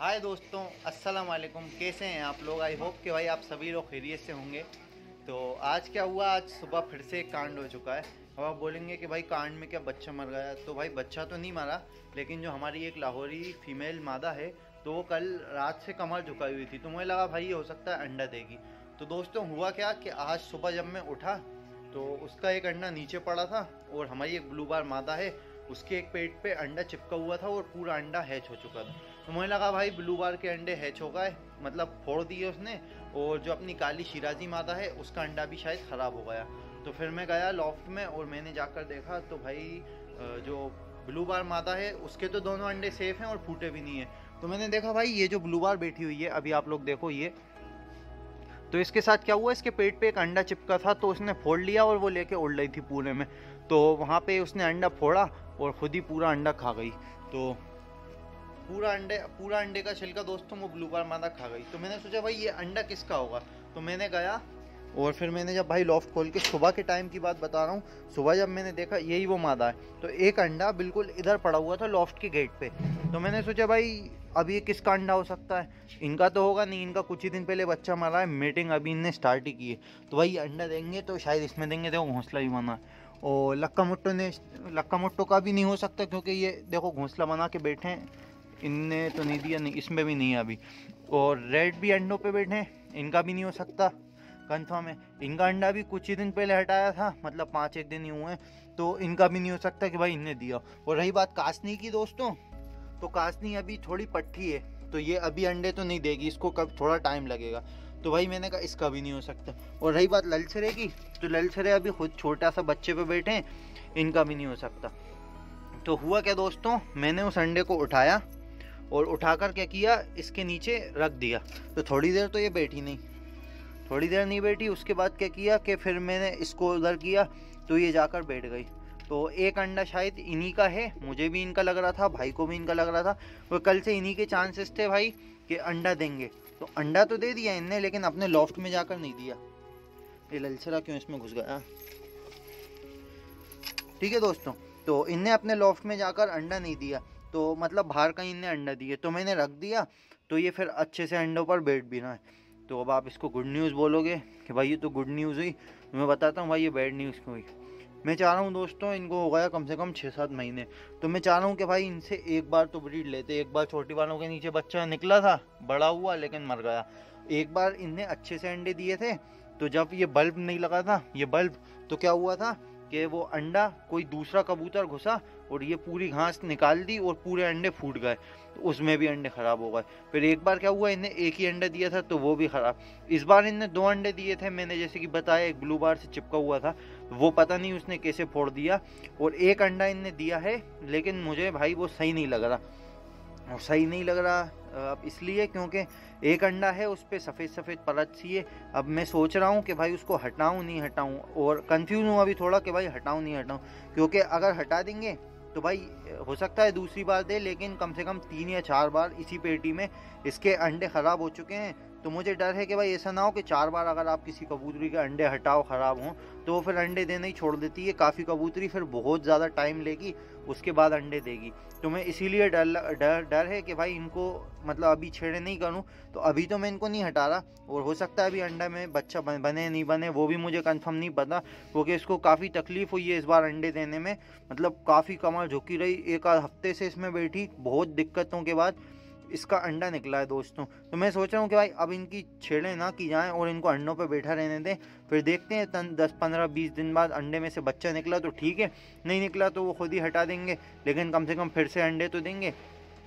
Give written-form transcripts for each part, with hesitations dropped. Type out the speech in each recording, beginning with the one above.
हाय दोस्तों, अस्सलाम वालेकुम। कैसे हैं आप लोग? आई होप कि भाई आप सभी लोग खैरियत से होंगे। तो आज क्या हुआ, आज सुबह फिर से एक कांड हो चुका है। अब आप बोलेंगे कि भाई कांड में क्या बच्चा मर गया? तो भाई बच्चा तो नहीं मरा, लेकिन जो हमारी एक लाहौरी फीमेल मादा है, तो वो कल रात से कमर झुकाई हुई थी। तो मुझे लगा भाई ये हो सकता है अंडा देगी। तो दोस्तों हुआ क्या कि आज सुबह जब मैं उठा तो उसका एक अंडा नीचे पड़ा था, और हमारी एक ब्लू बार मादा है, उसके एक पेट पे अंडा चिपका हुआ था और पूरा अंडा हैच हो चुका था। तो मुझे लगा भाई ब्लू बार के अंडे हैच हो गए, मतलब फोड़ दिए उसने, और जो अपनी काली शिराजी मादा है उसका अंडा भी शायद ख़राब हो गया। तो फिर मैं गया लॉफ्ट में और मैंने जाकर देखा तो भाई जो ब्लू बार मादा है उसके तो दोनों अंडे सेफ हैं और फूटे भी नहीं है। तो मैंने देखा भाई ये जो ब्लू बार बैठी हुई है, अभी आप लोग देखो ये, तो इसके साथ क्या हुआ, इसके पेट पे एक अंडा चिपका था तो उसने फोड़ लिया और वो लेके उड़ रही थी पूरे में। तो वहाँ पे उसने अंडा फोड़ा और खुद ही पूरा अंडा खा गई। तो पूरा अंडे का छिलका दोस्तों वो ब्लू बार मादा खा गई। तो मैंने सोचा भाई ये अंडा किसका होगा। तो मैंने गया और फिर मैंने जब भाई लॉफ्ट खोल के, सुबह के टाइम की बात बता रहा हूँ, सुबह जब मैंने देखा यही वो मादा है, तो एक अंडा बिल्कुल इधर पड़ा हुआ था लॉफ्ट के गेट पे। तो मैंने सोचा भाई अब ये किसका अंडा हो सकता है? इनका तो होगा नहीं, इनका कुछ ही दिन पहले बच्चा मरा है, मीटिंग अभी इनने स्टार्ट ही की है। तो भाई अंडा देंगे तो शायद इसमें देंगे, देखो घोंसला भी बना है। और लक्का मुट्टो का भी नहीं हो सकता, क्योंकि ये देखो घोंसला बना के बैठे हैं, इनने तो नहीं दिया, नहीं इसमें भी नहीं है अभी। और रेड भी अंडों पे बैठे हैं, इनका भी नहीं हो सकता कंफर्म है। इनका अंडा भी कुछ ही दिन पहले हटाया था, मतलब 5-1 दिन ही हुए हैं, तो इनका भी नहीं हो सकता कि भाई इनने दिया। और रही बात कासनी की दोस्तों, तो कासनी अभी थोड़ी पट्टी है, तो ये अभी अंडे तो नहीं देगी, इसको कब थोड़ा टाइम लगेगा। तो भाई मैंने कहा इसका भी नहीं हो सकता। और रही बात ललछरे की, तो ललछरे अभी खुद छोटा सा बच्चे पे बैठे हैं, इनका भी नहीं हो सकता। तो हुआ क्या दोस्तों, मैंने उस अंडे को उठाया और उठाकर क्या किया, इसके नीचे रख दिया। तो थोड़ी देर तो ये बैठी नहीं, थोड़ी देर नहीं बैठी, उसके बाद क्या किया कि फिर मैंने इसको उधर किया तो ये जाकर बैठ गई। तो एक अंडा शायद इन्हीं का है, मुझे भी इनका लग रहा था, भाई को भी इनका लग रहा था। और कल से इन्हीं के चांसेस थे भाई कि अंडा देंगे। तो अंडा तो दे दिया इनने, लेकिन अपने लॉफ्ट में जाकर नहीं दिया। ये ललचरा क्यों इसमें घुस गया? ठीक है दोस्तों, तो इनने अपने लॉफ्ट में जाकर अंडा नहीं दिया, तो मतलब बाहर कहीं इनने अंडा दिए, तो मैंने रख दिया। तो ये फिर अच्छे से अंडों पर बैठ भी रहा है। तो अब आप इसको गुड न्यूज़ बोलोगे कि भाई ये तो गुड न्यूज़ हुई, तो मैं बताता हूँ भाई ये बैड न्यूज़ क्यों हुई। मैं चाह रहा हूँ दोस्तों, इनको हो गया कम से कम 6-7 महीने, तो मैं चाह रहा हूँ कि भाई इनसे एक बार तो ब्रीड लेते। एक बार छोटी वालों के नीचे बच्चा निकला था, बड़ा हुआ लेकिन मर गया। एक बार इनने अच्छे से अंडे दिए थे, तो जब ये बल्ब नहीं लगा था, ये बल्ब, तो क्या हुआ था कि वो अंडा कोई दूसरा कबूतर घुसा और ये पूरी घास निकाल दी और पूरे अंडे फूट गए, तो उसमें भी अंडे ख़राब हो गए। फिर एक बार क्या हुआ, इन्हें एक ही अंडा दिया था तो वो भी ख़राब। इस बार इनने 2 अंडे दिए थे, मैंने जैसे कि बताया, एक ब्लू बार से चिपका हुआ था, वो पता नहीं उसने कैसे फोड़ दिया। और एक अंडा इनने दिया है, लेकिन मुझे भाई वो सही नहीं लग रहा। और सही नहीं लग रहा अब इसलिए क्योंकि एक अंडा है उस पर सफ़ेद सफ़ेद परत सी है। अब मैं सोच रहा हूँ कि भाई उसको हटाऊँ नहीं हटाऊँ, और कंफ्यूज हूँ अभी थोड़ा कि भाई हटाऊँ नहीं हटाऊँ। क्योंकि अगर हटा देंगे तो भाई हो सकता है दूसरी बार दे, लेकिन कम से कम 3 या 4 बार इसी पेटी में इसके अंडे ख़राब हो चुके हैं। तो मुझे डर है कि भाई ऐसा ना हो कि 4 बार अगर आप किसी कबूतरी के अंडे हटाओ ख़राब हों, तो वो फिर अंडे देना ही छोड़ देती है। काफ़ी कबूतरी फिर बहुत ज़्यादा टाइम लेगी, उसके बाद अंडे देगी। तो मैं इसीलिए डर है कि भाई इनको मतलब अभी छेड़े नहीं करूं। तो अभी तो मैं इनको नहीं हटा रहा, और हो सकता है अभी अंडा में बच्चा बने नहीं बने वो भी मुझे कंफर्म नहीं पता, क्योंकि इसको काफ़ी तकलीफ़ हुई है इस बार अंडे देने में। मतलब काफ़ी कमर झुकी रही, एक आध हफ्ते से इसमें बैठी, बहुत दिक्कतों के बाद इसका अंडा निकला है दोस्तों। तो मैं सोच रहा हूँ कि भाई अब इनकी छेड़े ना की जाएँ और इनको अंडों पर बैठा रहने दें। फिर देखते हैं 10-15-20 दिन बाद अंडे में से बच्चा निकला तो ठीक है, नहीं निकला तो वो खुद ही हटा देंगे, लेकिन कम से कम फिर से अंडे तो देंगे।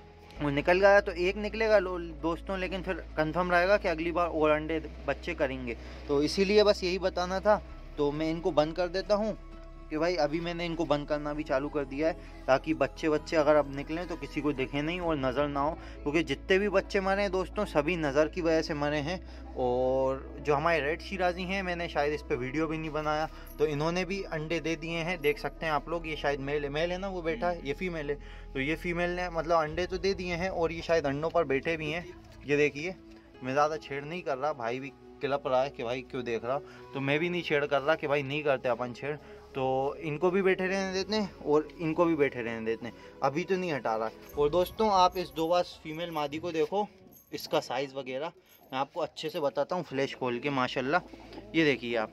वो निकल गया तो एक निकलेगा दोस्तों, लेकिन फिर कंफर्म रहेगा कि अगली बार और अंडे बच्चे करेंगे। तो इसीलिए बस यही बताना था। तो मैं इनको बंद कर देता हूँ कि भाई अभी मैंने इनको बंद करना भी चालू कर दिया है, ताकि बच्चे अगर अब निकलें तो किसी को दिखे नहीं और नज़र ना हो। क्योंकि जितने भी बच्चे मरे हैं दोस्तों, सभी नज़र की वजह से मरे हैं। और जो हमारे रेड शिराजी हैं, मैंने शायद इस पर वीडियो भी नहीं बनाया, तो इन्होंने भी अंडे दे दिए हैं, देख सकते हैं आप लोग। ये शायद मेल है ना, वो बैठा है, ये फीमेल है। तो ये फीमेल ने मतलब अंडे तो दे दिए हैं, और ये शायद अंडों पर बैठे भी हैं। ये देखिए, मैं ज़्यादा छेड़ नहीं कर रहा, भाई भी किलप रहा है कि भाई क्यों देख रहा, तो मैं भी नहीं छेड़ कर रहा कि भाई नहीं करते अपन छेड़। तो इनको भी बैठे रहने देते हैं और इनको भी बैठे रहने देते हैं, अभी तो नहीं हटा रहा। और दोस्तों आप इस दोबास फीमेल मादी को देखो, इसका साइज़ वगैरह मैं आपको अच्छे से बताता हूँ फ्लैश खोल के। माशाल्लाह ये देखिए आप,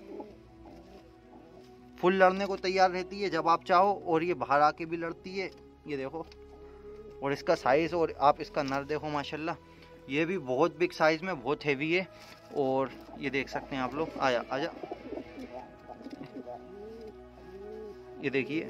फुल लड़ने को तैयार रहती है जब आप चाहो, और ये बाहर आके भी लड़ती है, ये देखो। और इसका साइज़, और आप इसका नर देखो माशाल्लाह, ये भी बहुत बिग साइज़ में बहुत हैवी है। और ये देख सकते हैं आप लोग, आजा आजा, ये देखिए।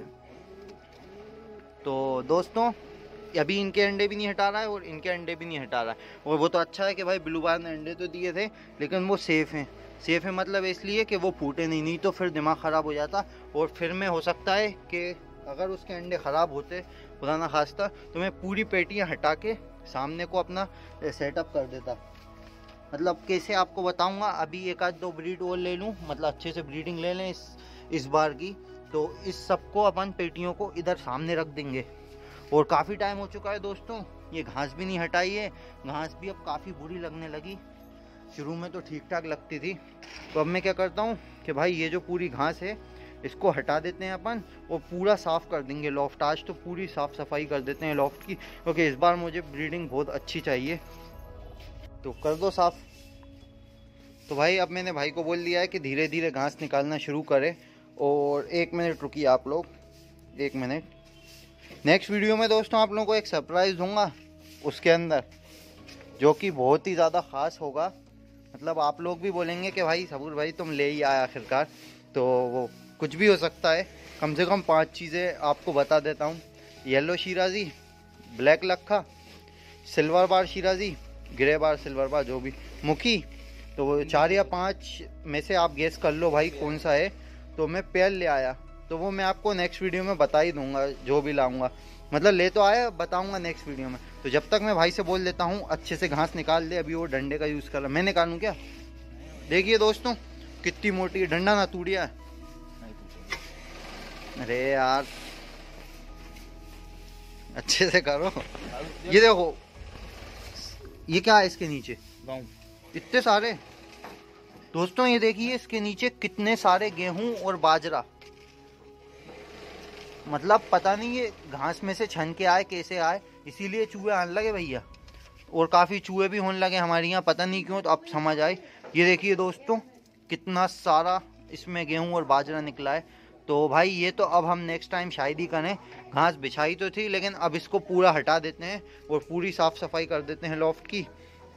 तो दोस्तों अभी इनके अंडे भी नहीं हटा रहा है और इनके अंडे भी नहीं हटा रहा है। और वो तो अच्छा है कि भाई ब्लू बार ने अंडे तो दिए थे, लेकिन वो सेफ़ हैं। सेफ़ है मतलब इसलिए कि वो फूटे नहीं तो फिर दिमाग ख़राब हो जाता, और फिर में हो सकता है कि अगर उसके अंडे ख़राब होते खुदा ना खास्ता, तो मैं पूरी पेटियाँ हटा के सामने को अपना सेटअप कर देता। मतलब कैसे आपको बताऊंगा। अभी एक आध दो ब्रीड और ले लूँ, मतलब अच्छे से ब्रीडिंग ले लें इस बार की, तो इस सबको अपन पेटियों को इधर सामने रख देंगे। और काफ़ी टाइम हो चुका है दोस्तों, ये घास भी नहीं हटाई है, घास भी अब काफ़ी बुरी लगने लगी। शुरू में तो ठीक ठाक लगती थी। तो अब मैं क्या करता हूँ कि भाई ये जो पूरी घास है इसको हटा देते हैं अपन, और पूरा साफ़ कर देंगे लॉफ्ट। आज तो पूरी साफ़ सफाई कर देते हैं लॉफ्ट की, क्योंकि इस बार मुझे ब्रीडिंग बहुत अच्छी चाहिए। तो कर दो साफ़। तो भाई अब मैंने भाई को बोल दिया है कि धीरे धीरे घास निकालना शुरू करें। और 1 मिनट रुकिए आप लोग, 1 मिनट। नेक्स्ट वीडियो में दोस्तों आप लोगों को एक सरप्राइज़ दूंगा उसके अंदर, जो कि बहुत ही ज़्यादा ख़ास होगा। मतलब आप लोग भी बोलेंगे कि भाई सबूर भाई तुम ले ही आए आखिरकार। तो वो कुछ भी हो सकता है, कम से कम 5 चीज़ें आपको बता देता हूँ। येलो शिराजी, ब्लैक लक्खा, सिल्वर बार शिराजी, ग्रे बार सिल्वर बार, जो भी मुखी। तो वो 4 या 5 में से आप गेस कर लो भाई कौन सा है। तो मैं पेयर ले आया, तो वो मैं आपको नेक्स्ट वीडियो में बता ही दूंगा जो भी लाऊंगा। मतलब ले तो आया, बताऊंगा नेक्स्ट वीडियो में। तो जब तक मैं भाई से बोल देता हूँ अच्छे से घास निकाल दे। अभी वो डंडे का यूज़ कर रहा, मैं निकालूँ क्या? देखिए दोस्तों कितनी मोटी है, डंडा ना टूटिया। अरे यार अच्छे से करो। ये देखो, ये क्या है इसके नीचे, इतने सारे दोस्तों। ये देखिए इसके नीचे कितने सारे गेहूं और बाजरा। मतलब पता नहीं ये घास में से छन के आए कैसे आए, इसीलिए चूहे आने लगे भैया। और काफ़ी चूहे भी होने लगे हमारे यहाँ, पता नहीं क्यों, तो अब समझ आए। ये देखिए दोस्तों कितना सारा इसमें गेहूं और बाजरा निकला है। तो भाई ये तो अब हम नेक्स्ट टाइम शायद ही करें। घास बिछाई तो थी, लेकिन अब इसको पूरा हटा देते हैं और पूरी साफ़ सफाई कर देते हैं लॉफ्ट की।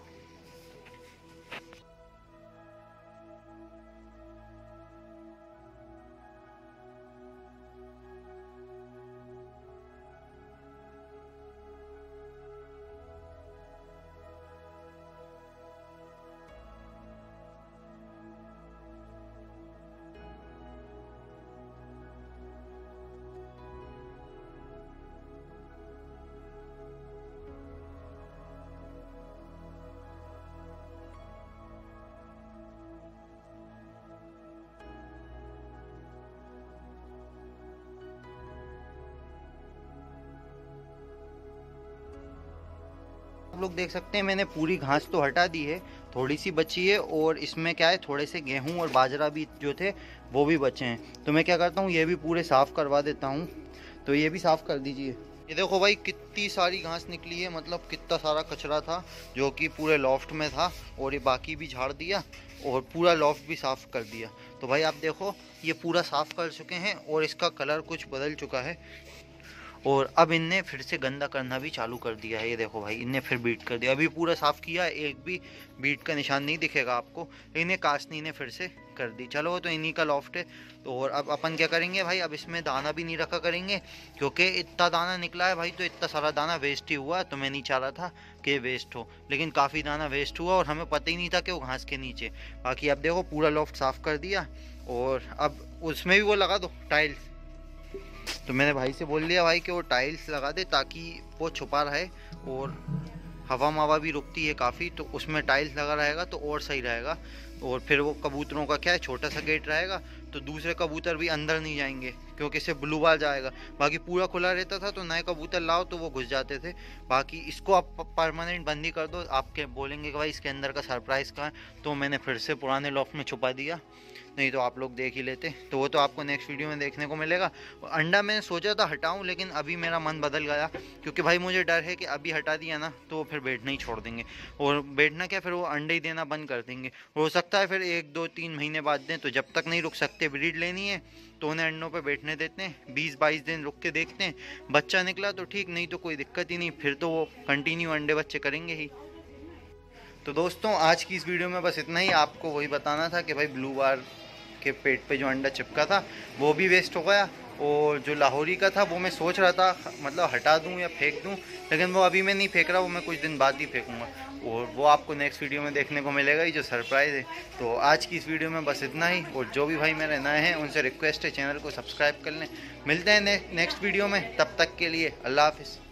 आप लोग देख सकते हैं मैंने पूरी घास तो हटा दी है, थोड़ी सी बची है। और इसमें क्या है, थोड़े से गेहूं और बाजरा भी जो थे वो भी बचे हैं। तो मैं क्या करता हूँ, ये भी पूरे साफ़ करवा देता हूँ। तो ये भी साफ़ कर दीजिए। ये देखो भाई कितनी सारी घास निकली है, मतलब कितना सारा कचरा था जो कि पूरे लॉफ्ट में था। और ये बाकी भी झाड़ दिया और पूरा लॉफ्ट भी साफ़ कर दिया। तो भाई आप देखो ये पूरा साफ़ कर चुके हैं और इसका कलर कुछ बदल चुका है। और अब इनने फिर से गंदा करना भी चालू कर दिया है। ये देखो भाई इनने फिर बीट कर दिया। अभी पूरा साफ़ किया, एक भी बीट का निशान नहीं दिखेगा आपको। इन्हें कासनी ने फिर से कर दी। चलो वो तो इन्हीं का लॉफ्ट है। तो और अब अपन क्या करेंगे भाई, अब इसमें दाना भी नहीं रखा करेंगे, क्योंकि इतना दाना निकला है भाई। तो इतना सारा दाना वेस्ट ही हुआ। तो मैं नहीं चाह रहा था कि वेस्ट हो, लेकिन काफ़ी दाना वेस्ट हुआ और हमें पता ही नहीं था कि वो घास के नीचे। बाकी अब देखो पूरा लॉफ्ट साफ़ कर दिया। और अब उसमें भी वो लगा दो टाइल्स। तो मैंने भाई से बोल दिया भाई कि वो टाइल्स लगा दे ताकि वो छुपा रहे और हवा मावा भी रुकती है काफ़ी। तो उसमें टाइल्स लगा रहेगा तो और सही रहेगा। और फिर वो कबूतरों का क्या है, छोटा सा गेट रहेगा, तो दूसरे कबूतर भी अंदर नहीं जाएंगे, क्योंकि इससे ब्लू बार जाएगा। बाकी पूरा खुला रहता था तो नए कबूतर लाओ तो वो घुस जाते थे। बाकी इसको आप परमानेंट बंदी कर दो। आपके बोलेंगे कि भाई इसके अंदर का सरप्राइज़ कहाँ है, तो मैंने फिर से पुराने लॉफ्ट में छुपा दिया। नहीं तो आप लोग देख ही लेते। तो वो तो आपको नेक्स्ट वीडियो में देखने को मिलेगा। अंडा मैंने सोचा था हटाऊं, लेकिन अभी मेरा मन बदल गया, क्योंकि भाई मुझे डर है कि अभी हटा दिया ना तो फिर बैठना ही छोड़ देंगे, और बैठना क्या, फिर वो अंडे ही देना बंद कर देंगे। हो सकता है फिर 1 2 3 महीने बाद दें, तो जब तक नहीं रुक सकते, ब्रीड लेनी है तो उन्हें अंडों पे बैठने देते हैं, 20 22 दिन रुक के देखते हैं। बच्चा निकला तो ठीक, नहीं तो कोई दिक्कत ही नहीं, फिर तो वो कंटिन्यू अंडे बच्चे करेंगे ही। तो दोस्तों आज की इस वीडियो में बस इतना ही। आपको वही बताना था कि भाई ब्लू बार के पेट पे जो अंडा चिपका था वो भी वेस्ट हो गया, और जो लाहौरी का था वो मैं सोच रहा था मतलब हटा दूं या फेंक दूं, लेकिन वो अभी मैं नहीं फेंक रहा, वो मैं कुछ दिन बाद ही फेंकूंगा, और वो आपको नेक्स्ट वीडियो में देखने को मिलेगा ही, जो सरप्राइज़ है। तो आज की इस वीडियो में बस इतना ही, और जो भी भाई मेरे नए हैं उनसे रिक्वेस्ट है चैनल को सब्सक्राइब कर लें। मिलते हैं नेक्स्ट वीडियो में, तब तक के लिए अल्लाह हाफिज़।